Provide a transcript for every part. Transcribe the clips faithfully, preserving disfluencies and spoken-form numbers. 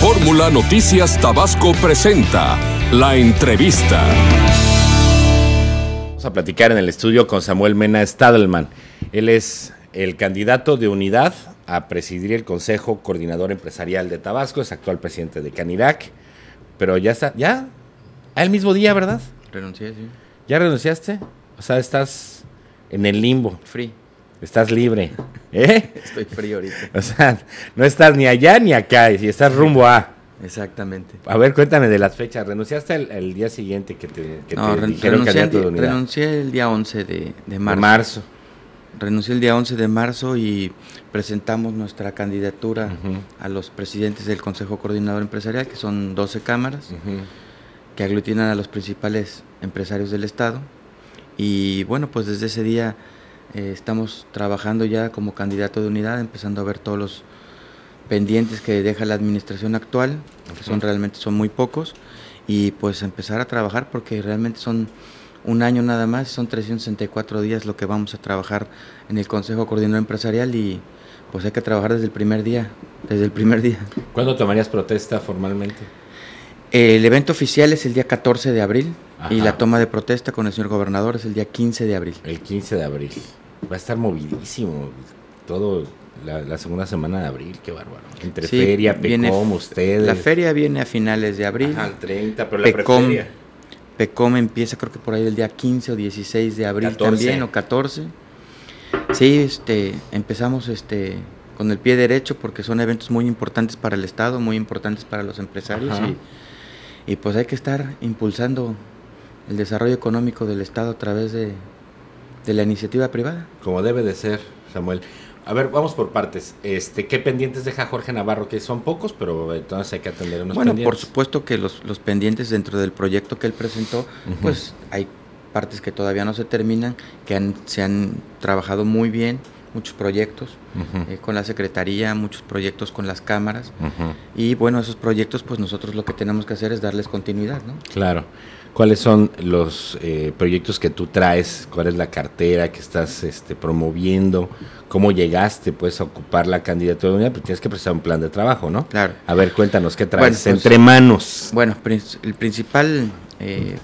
Fórmula Noticias Tabasco presenta La Entrevista. Vamos a platicar en el estudio con Samuel Mena Stadelman. Él es el candidato de Unidad a presidir el Consejo Coordinador Empresarial de Tabasco, es actual presidente de Canirac, pero ya está, ya, al mismo día, ¿verdad? Renuncié, sí. ¿Ya renunciaste? O sea, estás en el limbo. Free. Estás libre, ¿eh? Estoy frío ahorita. O sea, no estás ni allá ni acá, y estás rumbo a... Exactamente. A ver, cuéntame de las fechas. ¿Renunciaste el, el día siguiente que te, que no, te re dijeron renuncié, candidato de el, Unidad? renuncié el día once de, de marzo. De marzo. Renuncié el día once de marzo y presentamos nuestra candidatura Uh-huh. a los presidentes del Consejo Coordinador Empresarial, que son doce cámaras, Uh-huh. que aglutinan a los principales empresarios del Estado. Y bueno, pues desde ese día eh, estamos trabajando ya como candidato de Unidad, empezando a ver todos los pendientes que deja la administración actual, uh-huh. que son realmente son muy pocos, y pues empezar a trabajar porque realmente son un año nada más, son trescientos sesenta y cuatro días lo que vamos a trabajar en el Consejo Coordinador Empresarial y pues hay que trabajar desde el primer día, desde el primer día. ¿Cuándo tomarías protesta formalmente? El evento oficial es el día catorce de abril. Ajá. Y la toma de protesta con el señor gobernador es el día quince de abril. El quince de abril. Va a estar movidísimo todo la, la segunda semana de abril, qué bárbaro. Entre sí, feria, P E C O M, viene, ustedes. La feria viene a finales de abril. Ajá, el treinta, pero P E C O M, la preferia. P E C O M empieza creo que por ahí el día quince o dieciséis de abril catorce. También, o catorce. Sí, este, empezamos este, con el pie derecho porque son eventos muy importantes para el Estado, muy importantes para los empresarios y, y pues hay que estar impulsando el desarrollo económico del Estado a través de, de la iniciativa privada. Como debe de ser, Samuel. A ver, vamos por partes. Este, ¿qué pendientes deja Jorge Navarro? Que son pocos, pero entonces hay que atender unos bueno, pendientes. Bueno, por supuesto que los, los pendientes dentro del proyecto que él presentó, uh-huh. pues hay partes que todavía no se terminan, que han, se han trabajado muy bien, muchos proyectos uh-huh. eh, con la Secretaría, muchos proyectos con las cámaras, uh-huh. y bueno, esos proyectos pues nosotros lo que tenemos que hacer es darles continuidad, ¿no? Claro. ¿Cuáles son los eh, proyectos que tú traes? ¿Cuál es la cartera que estás este, promoviendo? ¿Cómo llegaste pues a ocupar la candidatura de Unidad? Porque tienes que presentar un plan de trabajo, ¿no? Claro. A ver, cuéntanos, ¿qué traes bueno, pues, entre manos? Bueno, el principal eh,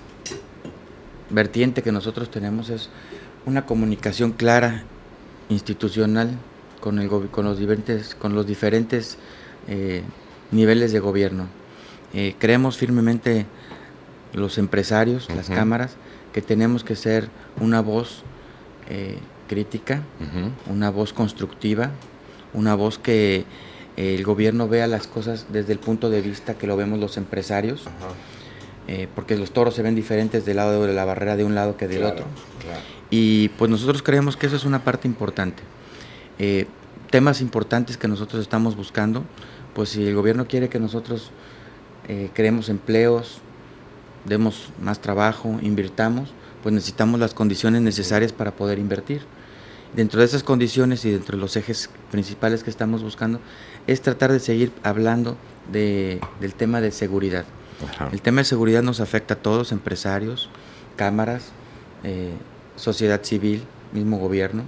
vertiente que nosotros tenemos es una comunicación clara, institucional, con, el, con los diferentes, con los diferentes eh, niveles de gobierno. Eh, creemos firmemente los empresarios, uh-huh. las cámaras, que tenemos que ser una voz eh, crítica, uh-huh. una voz constructiva, una voz que eh, el gobierno vea las cosas desde el punto de vista que lo vemos los empresarios, uh-huh. eh, porque los toros se ven diferentes del lado de la barrera de un lado que del claro, otro. Claro. Y pues nosotros creemos que eso es una parte importante. Eh, temas importantes que nosotros estamos buscando, pues si el gobierno quiere que nosotros eh, creemos empleos, demos más trabajo, invirtamos, pues necesitamos las condiciones necesarias para poder invertir. Dentro de esas condiciones y dentro de los ejes principales que estamos buscando es tratar de seguir hablando de, del tema de seguridad. Ajá. El tema de seguridad nos afecta a todos, empresarios, cámaras, eh, sociedad civil, mismo gobierno,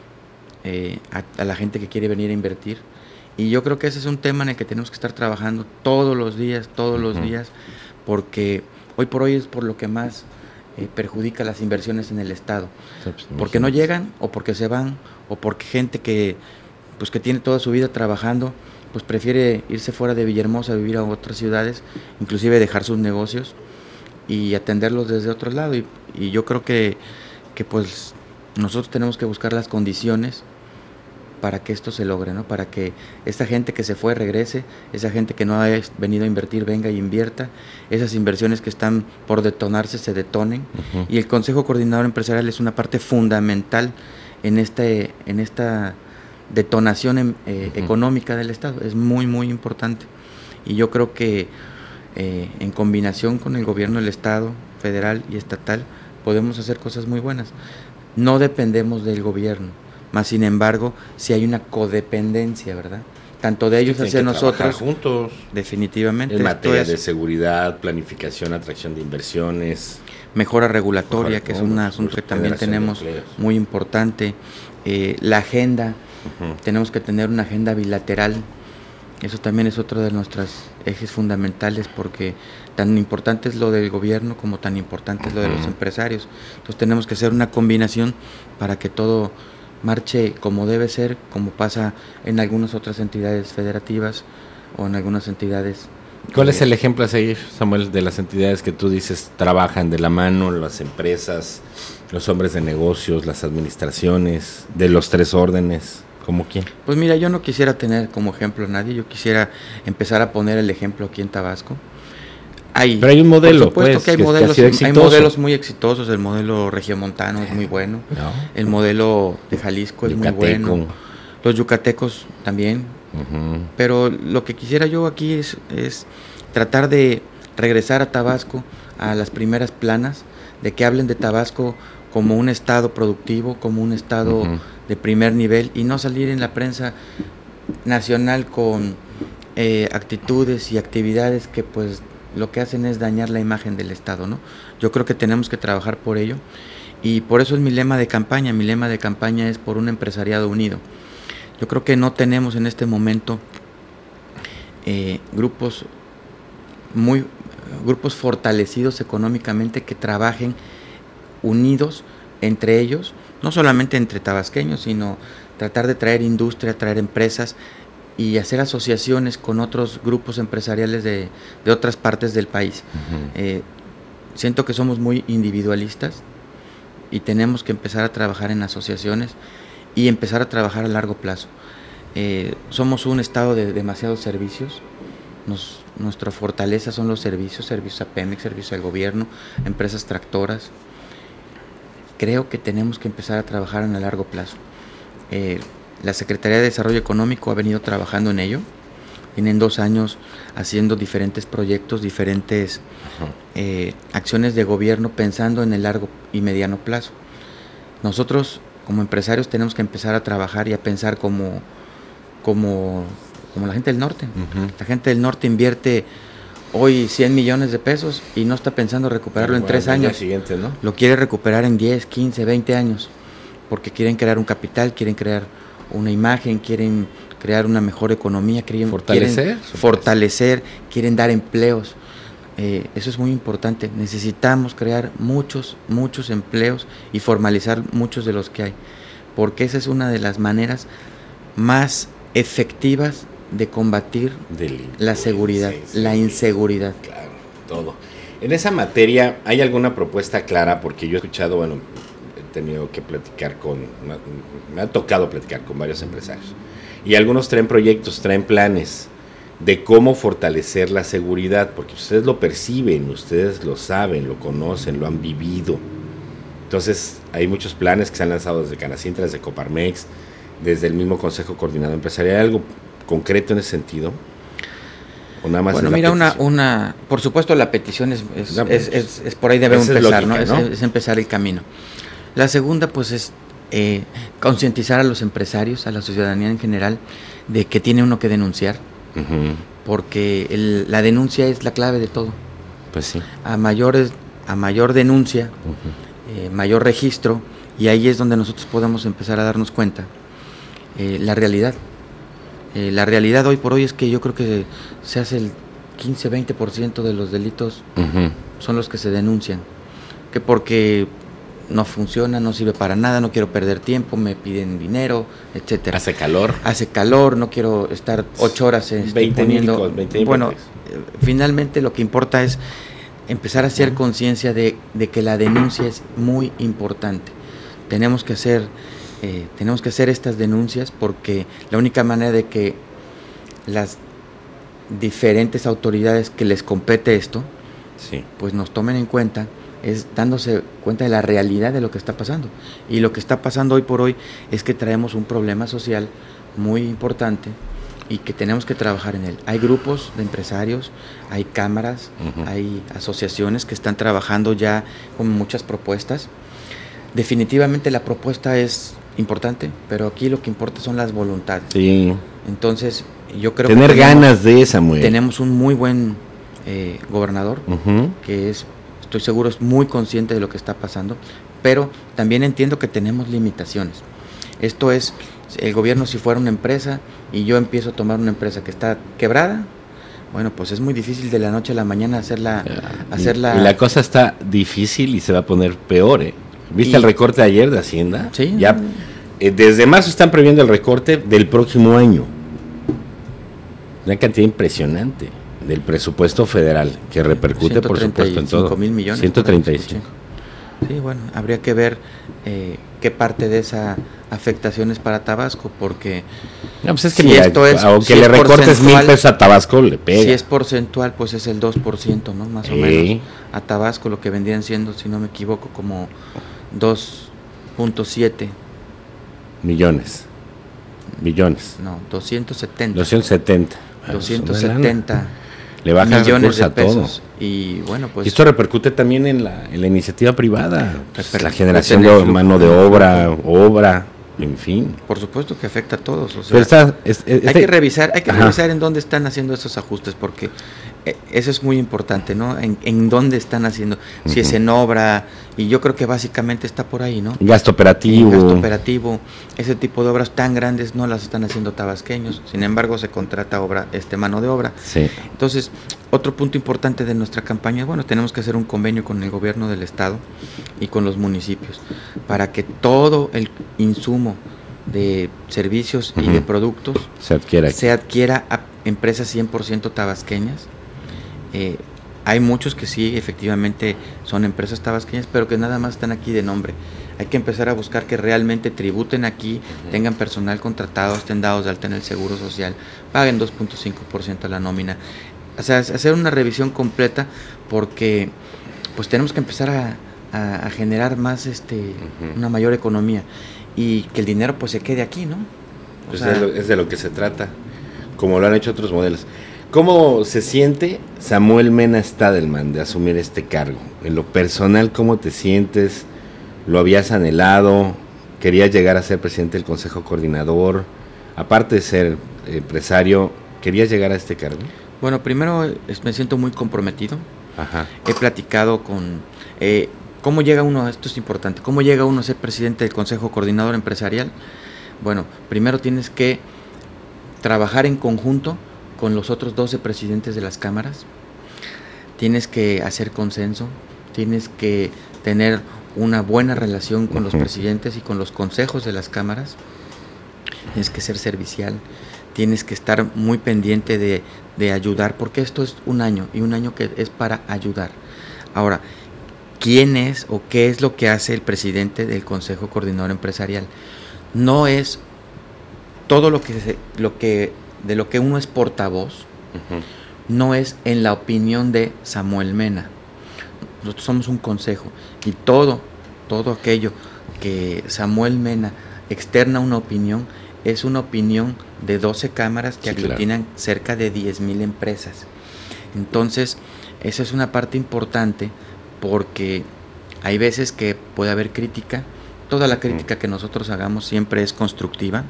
eh, a, a la gente que quiere venir a invertir. Y yo creo que ese es un tema en el que tenemos que estar trabajando todos los días, todos uh-huh. los días, porque hoy por hoy es por lo que más eh, perjudica las inversiones en el Estado. Sí, pues, porque no llegan, o porque se van, o porque gente que, pues, que tiene toda su vida trabajando, pues prefiere irse fuera de Villahermosa a vivir a otras ciudades, inclusive dejar sus negocios y atenderlos desde otro lado. Y, y yo creo que, que pues nosotros tenemos que buscar las condiciones para que esto se logre, ¿no? Para que esta gente que se fue regrese, esa gente que no ha venido a invertir venga y invierta, esas inversiones que están por detonarse se detonen, uh-huh. y el Consejo Coordinador Empresarial es una parte fundamental en este en esta detonación eh, uh-huh. económica del Estado, es muy muy importante, y yo creo que eh, en combinación con el gobierno del Estado, federal y estatal, podemos hacer cosas muy buenas. No dependemos del gobierno, más sin embargo, si hay una codependencia, ¿verdad? Tanto de ellos hacia nosotros, juntos, definitivamente. En materia es, de seguridad, planificación, atracción de inversiones, mejora regulatoria, mejora, que es un asunto que también tenemos muy importante. Eh, la agenda, uh-huh. tenemos que tener una agenda bilateral Eso también es otro de nuestros ejes fundamentales, porque tan importante es lo del gobierno como tan importante es lo de los empresarios. Entonces tenemos que hacer una combinación para que todo marche como debe ser, como pasa en algunas otras entidades federativas o en algunas entidades. ¿Cuál eh, es el ejemplo a seguir, Samuel, de las entidades que tú dices trabajan de la mano, las empresas, los hombres de negocios, las administraciones, de los tres órdenes? ¿Cómo quién? Pues mira, yo no quisiera tener como ejemplo a nadie, yo quisiera empezar a poner el ejemplo aquí en Tabasco. Hay, Pero hay un modelo, por supuesto pues, que hay que modelos, que hay modelos muy exitosos. El modelo regiomontano es muy bueno, no. El modelo de Jalisco es Yucateco. Muy bueno, los yucatecos también. Uh-huh. Pero lo que quisiera yo aquí es, es tratar de regresar a Tabasco a las primeras planas, de que hablen de Tabasco como un estado productivo, como un estado uh-huh. de primer nivel, y no salir en la prensa nacional con eh, actitudes y actividades que pues lo que hacen es dañar la imagen del estado, ¿no? Yo creo que tenemos que trabajar por ello, y por eso es mi lema de campaña. Mi lema de campaña es por un empresariado unido. Yo creo que no tenemos en este momento eh, grupos muy grupos fortalecidos económicamente que trabajen unidos entre ellos, no solamente entre tabasqueños, sino tratar de traer industria, traer empresas y hacer asociaciones con otros grupos empresariales de, de otras partes del país. Uh-huh. Eh, siento que somos muy individualistas y tenemos que empezar a trabajar en asociaciones y empezar a trabajar a largo plazo. Eh, somos un estado de demasiados servicios. Nos, nuestra fortaleza son los servicios, servicios a Pemex, servicios al gobierno, empresas tractoras. Creo que tenemos que empezar a trabajar en a largo plazo. Eh, la Secretaría de Desarrollo Económico ha venido trabajando en ello. Tienen dos años haciendo diferentes proyectos, diferentes eh, acciones de gobierno pensando en el largo y mediano plazo. Nosotros como empresarios tenemos que empezar a trabajar y a pensar como, como, como la gente del norte. Uh-huh. La gente del norte invierte hoy cien millones de pesos y no está pensando recuperarlo bueno, en tres años. Siguiente, ¿no? Lo quiere recuperar en diez, quince, veinte años, porque quieren crear un capital, quieren crear una imagen, quieren crear una mejor economía, quieren fortalecer, quieren fortalecer, quieren dar empleos. Eh, eso es muy importante. Necesitamos crear muchos, muchos empleos y formalizar muchos de los que hay, porque esa es una de las maneras más efectivas de combatir la seguridad, sí, sí, la inseguridad. Claro, todo. En esa materia, ¿hay alguna propuesta clara? Porque yo he escuchado, bueno, he tenido que platicar con, me ha tocado platicar con varios empresarios, y algunos traen proyectos, traen planes de cómo fortalecer la seguridad, porque ustedes lo perciben, ustedes lo saben, lo conocen, lo han vivido. Entonces, hay muchos planes que se han lanzado desde Canacintra, desde Coparmex, desde el mismo Consejo Coordinador Empresarial. ¿Hay algo concreto en ese sentido? ¿O nada más bueno, mira, una, una, por supuesto la petición es, es, no, pues, es, es, es por ahí debemos empezar, lógica, ¿no? ¿no? Es, es empezar el camino. La segunda, pues, es eh, concientizar a los empresarios, a la ciudadanía en general, de que tiene uno que denunciar. Uh-huh. Porque el, la denuncia es la clave de todo. Pues sí. A mayores, a mayor denuncia, uh-huh. eh, mayor registro, y ahí es donde nosotros podemos empezar a darnos cuenta eh, la realidad. Eh, la realidad hoy por hoy es que yo creo que se hace el quince a veinte por ciento de los delitos uh-huh. son los que se denuncian, que porque no funciona, no sirve para nada, no quiero perder tiempo, me piden dinero, etcétera. Hace calor. Hace calor, no quiero estar ocho horas este, poniendo. veinte bueno, eh, finalmente lo que importa es empezar a hacer uh-huh. conciencia de, de que la denuncia es muy importante. Tenemos que hacer, eh, tenemos que hacer estas denuncias, porque la única manera de que las diferentes autoridades que les compete esto, sí. pues nos tomen en cuenta, es dándose cuenta de la realidad de lo que está pasando. Y lo que está pasando hoy por hoy es que traemos un problema social muy importante y que tenemos que trabajar en él. Hay grupos de empresarios, hay cámaras, uh-huh. hay asociaciones que están trabajando ya con muchas propuestas. Definitivamente la propuesta es importante, pero aquí lo que importa son las voluntades. Sí. Entonces, yo creo Tener que tenemos, ganas de esa, muy tenemos un muy buen eh, gobernador, uh-huh. que es estoy seguro es muy consciente de lo que está pasando, pero también entiendo que tenemos limitaciones. Esto es, El gobierno, si fuera una empresa y yo empiezo a tomar una empresa que está quebrada, bueno, pues es muy difícil de la noche a la mañana hacerla. Y, hacerla y la cosa está difícil y se va a poner peor, ¿eh? ¿Viste y, el recorte de ayer de Hacienda? Sí. Ya, eh, desde marzo están previendo el recorte del próximo año. Una cantidad impresionante del presupuesto federal que repercute, por supuesto, en todo. mil millones. ciento treinta y cinco. Sí, bueno, habría que ver eh, qué parte de esa afectación es para Tabasco, porque no, pues es que si mira, esto es, aunque si le es recortes mil pesos a Tabasco, le pega. Si es porcentual, pues es el dos por ciento, ¿no? Más o sí. menos. A Tabasco lo que vendrían siendo, si no me equivoco, como dos punto siete millones. Millones. No, doscientos setenta. doscientos setenta. doscientos setenta le baja millones de a pesos. todo. Y bueno, pues. Y esto repercute también en la, en la iniciativa privada. Pues, la generación de flujo, mano de obra, obra, en fin. Por supuesto que afecta a todos. O sea, Pero está, es, es, hay este, que revisar, hay que ajá. revisar en dónde están haciendo esos ajustes, porque eh, eso es muy importante, ¿no? En, en dónde están haciendo, si uh-huh. es en obra, y yo creo que básicamente está por ahí, ¿no? Gasto operativo. En gasto operativo, ese tipo de obras tan grandes no las están haciendo tabasqueños, sin embargo se contrata obra, este mano de obra. Sí. Entonces, otro punto importante de nuestra campaña, bueno, tenemos que hacer un convenio con el gobierno del estado y con los municipios, para que todo el insumo de servicios uh-huh. y de productos se adquiera, se adquiera a empresas cien por ciento tabasqueñas. Eh, hay muchos que sí, efectivamente son empresas tabasqueñas, pero que nada más están aquí de nombre. Hay que empezar a buscar que realmente tributen aquí, uh-huh. tengan personal contratado, estén dados de alta en el Seguro Social, paguen dos punto cinco por ciento a la nómina. O sea, hacer una revisión completa, porque pues tenemos que empezar a, a, a generar más, este, uh-huh. una mayor economía, y que el dinero pues se quede aquí, ¿no? O pues sea, es, de lo, es de lo que se trata, como lo han hecho otros modelos. ¿Cómo se siente Samuel Mena Stadelman de asumir este cargo? En lo personal, ¿cómo te sientes? ¿Lo habías anhelado? ¿Querías llegar a ser presidente del Consejo Coordinador? Aparte de ser empresario, ¿querías llegar a este cargo? Bueno, primero es, me siento muy comprometido. Ajá. He platicado con... Eh, ¿Cómo llega uno, esto es importante, cómo llega uno a ser presidente del Consejo Coordinador Empresarial? Bueno, primero tienes que trabajar en conjunto con los otros doce presidentes de las cámaras, tienes que hacer consenso, tienes que tener una buena relación con uh-huh. los presidentes y con los consejos de las cámaras, tienes que ser servicial, tienes que estar muy pendiente de, de ayudar, porque esto es un año, y un año que es para ayudar. Ahora, ¿quién es o qué es lo que hace el presidente del Consejo Coordinador Empresarial? No es todo lo que, se, lo que de lo que uno es portavoz, uh-huh. no es en la opinión de Samuel Mena. Nosotros somos un consejo, y todo, todo aquello que Samuel Mena externa una opinión, es una opinión de doce cámaras que sí, aglutinan claro. cerca de diez mil empresas. Entonces, esa es una parte importante, porque hay veces que puede haber crítica. Toda la crítica que nosotros hagamos siempre es constructiva,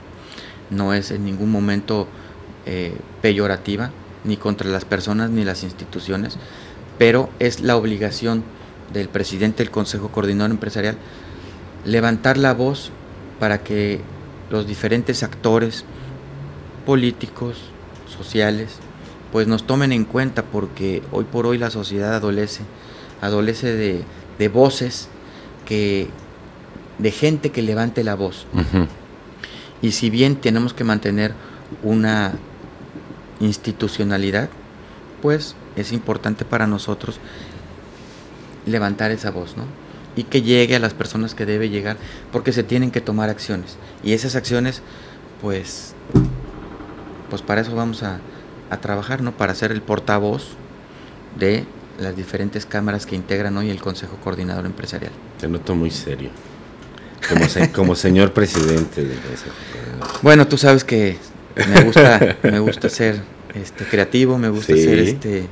no es en ningún momento eh, peyorativa, ni contra las personas ni las instituciones, pero es la obligación del presidente del Consejo Coordinador Empresarial levantar la voz para que los diferentes actores políticos, sociales, pues nos tomen en cuenta, porque hoy por hoy la sociedad adolece, adolece de, de voces, que, de gente que levante la voz. Uh-huh. Y si bien tenemos que mantener una institucionalidad, pues es importante para nosotros levantar esa voz, ¿no? Y que llegue a las personas que debe llegar, porque se tienen que tomar acciones. Y esas acciones, pues, pues para eso vamos a, a trabajar, ¿no? Para ser el portavoz de las diferentes cámaras que integran hoy el Consejo Coordinador Empresarial. Te noto muy serio, como, se, como señor presidente del Consejo. Bueno, tú sabes que me gusta, me gusta ser este, creativo, me gusta sí. ser este,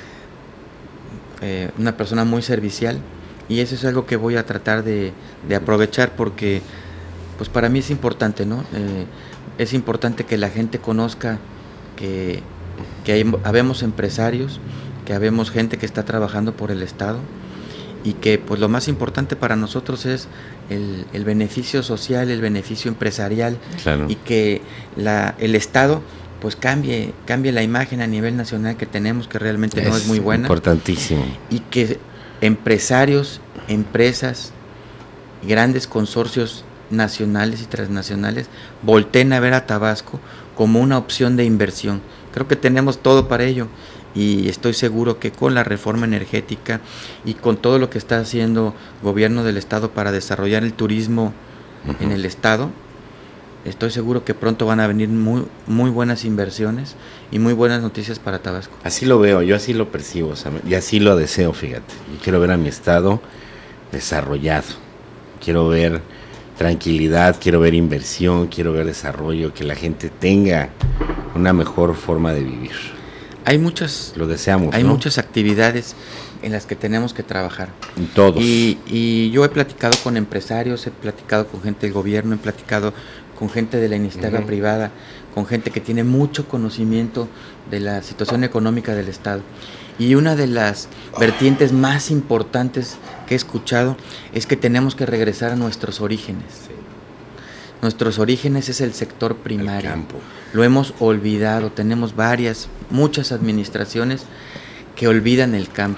eh, una persona muy servicial, y eso es algo que voy a tratar de, de aprovechar, porque pues para mí es importante, ¿no? Eh, es importante que la gente conozca que, que hay, habemos empresarios, que habemos gente que está trabajando por el Estado, y que pues lo más importante para nosotros es el, el beneficio social, el beneficio empresarial, claro. Y que la, el Estado pues cambie, cambie la imagen a nivel nacional que tenemos, que realmente es no es muy buena. Importantísimo. Y que empresarios, empresas, grandes consorcios nacionales y transnacionales volteen a ver a Tabasco como una opción de inversión. Creo que tenemos todo para ello y estoy seguro que con la reforma energética y con todo lo que está haciendo el gobierno del estado para desarrollar el turismo uh-huh. en el estado, estoy seguro que pronto van a venir muy, muy buenas inversiones y muy buenas noticias para Tabasco. Así lo veo, yo así lo percibo, Samuel, y así lo deseo, fíjate. Yo quiero ver a mi estado desarrollado, quiero ver tranquilidad, quiero ver inversión, quiero ver desarrollo, que la gente tenga una mejor forma de vivir. Hay muchas, lo deseamos, hay ¿no? muchas actividades en las que tenemos que trabajar. En todos. Y, y yo he platicado con empresarios, he platicado con gente del gobierno, he platicado con gente de la iniciativa uh-huh. privada, con gente que tiene mucho conocimiento de la situación económica del estado. Y una de las vertientes más importantes que he escuchado es que tenemos que regresar a nuestros orígenes. Sí. Nuestros orígenes es el sector primario. El campo. Lo hemos olvidado. Tenemos varias, muchas administraciones que olvidan el campo.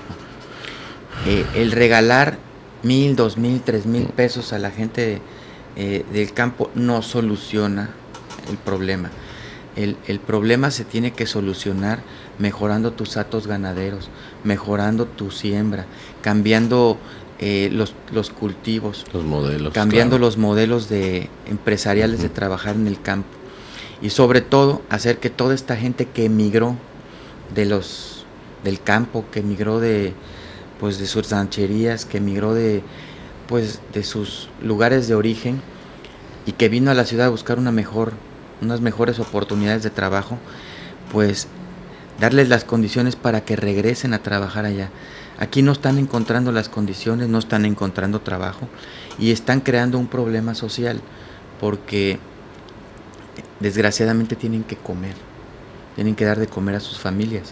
Eh, el regalar mil, dos mil, tres mil pesos a la gente eh, del campo no soluciona el problema. El, el problema se tiene que solucionar mejorando tus hatos ganaderos, mejorando tu siembra, cambiando eh, los, los cultivos, los modelos, cambiando claro. los modelos de empresariales uh-huh. de trabajar en el campo y sobre todo hacer que toda esta gente que emigró de los del campo, que emigró de pues de sus rancherías, que emigró de pues de sus lugares de origen y que vino a la ciudad a buscar una mejor unas mejores oportunidades de trabajo, pues darles las condiciones para que regresen a trabajar allá. Aquí no están encontrando las condiciones, no están encontrando trabajo y están creando un problema social porque desgraciadamente tienen que comer, tienen que dar de comer a sus familias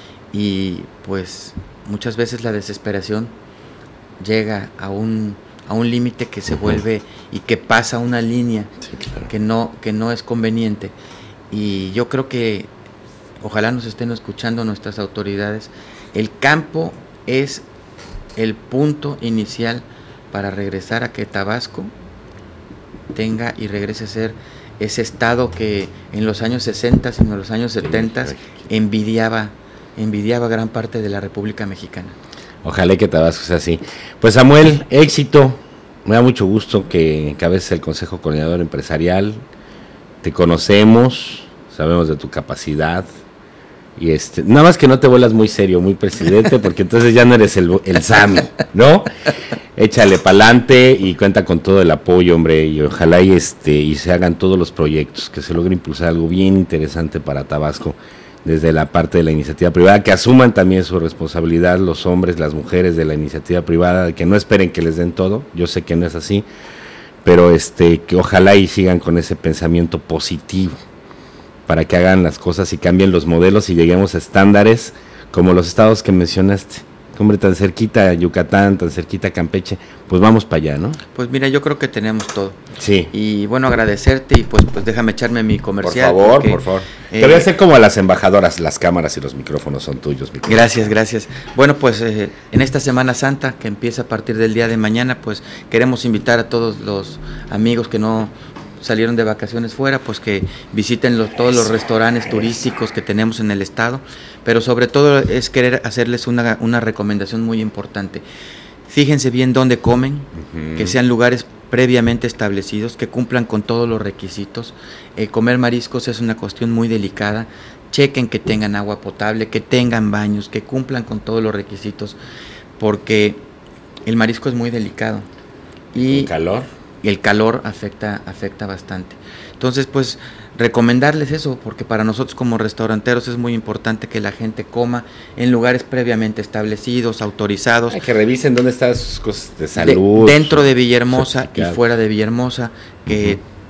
y pues muchas veces la desesperación llega a un a un límite que se vuelve y que pasa una línea sí, claro. que no que no es conveniente y yo creo que ojalá nos estén escuchando nuestras autoridades. El campo es el punto inicial para regresar a que Tabasco tenga y regrese a ser ese estado que en los años sesenta y en los años setenta envidiaba envidiaba gran parte de la República Mexicana. Ojalá que Tabasco sea así. Pues Samuel, éxito. Me da mucho gusto que encabeces el Consejo Coordinador Empresarial. Te conocemos, sabemos de tu capacidad. Y este, nada más que no te vuelas muy serio, muy presidente, porque entonces ya no eres el, el Sammy, ¿no? Échale pa'lante y cuenta con todo el apoyo, hombre, y ojalá y este y se hagan todos los proyectos, que se logre impulsar algo bien interesante para Tabasco. Desde la parte de la iniciativa privada, que asuman también su responsabilidad los hombres, las mujeres de la iniciativa privada, que no esperen que les den todo, yo sé que no es así, pero este que ojalá y sigan con ese pensamiento positivo, para que hagan las cosas y cambien los modelos y lleguemos a estándares como los estados que mencionaste. Hombre, tan cerquita Yucatán, tan cerquita Campeche, pues vamos para allá, ¿no? Pues mira, yo creo que tenemos todo. Sí. Y bueno, agradecerte y pues pues déjame echarme mi comercial. Por favor, porque, por favor. Eh, Te voy a hacer como a las embajadoras, las cámaras y los micrófonos son tuyos. Micrófonos. Gracias, gracias. Bueno, pues eh, en esta Semana Santa, que empieza a partir del día de mañana, pues queremos invitar a todos los amigos que no salieron de vacaciones fuera, pues que visiten los, todos los restaurantes turísticos que tenemos en el estado, pero sobre todo es querer hacerles una, una recomendación muy importante. Fíjense bien dónde comen, uh-huh. que sean lugares previamente establecidos, que cumplan con todos los requisitos. Eh, comer mariscos es una cuestión muy delicada. Chequen que tengan agua potable, que tengan baños, que cumplan con todos los requisitos, porque el marisco es muy delicado. Y ¿el calor? Y el calor afecta, afecta bastante. Entonces, pues, recomendarles eso, porque para nosotros como restauranteros es muy importante que la gente coma en lugares previamente establecidos, autorizados. Hay que revisen dónde están sus cosas de salud. De, dentro de Villahermosa y fuera de Villahermosa, que, uh-huh.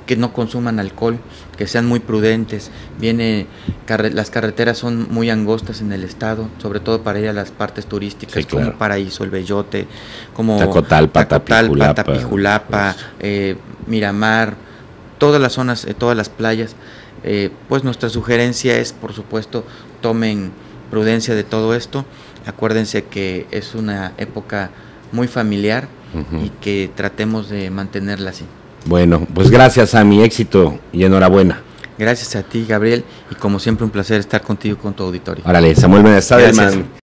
que no consuman alcohol, que sean muy prudentes. Viene, carre, las carreteras son muy angostas en el estado, sobre todo para ir a las partes turísticas, sí, claro. como Paraíso, El Bellote, como Tacotalpa, Tacotalpa, Tapijulapa, pues. eh, Miramar, todas las zonas, eh, todas las playas. Eh, pues nuestra sugerencia es, por supuesto, tomen prudencia de todo esto. Acuérdense que es una época muy familiar uh-huh. y que tratemos de mantenerla así. Bueno, pues gracias a mi éxito y enhorabuena. Gracias a ti, Gabriel, y como siempre un placer estar contigo y con tu auditorio. Órale, Samuel Mena Stadelman,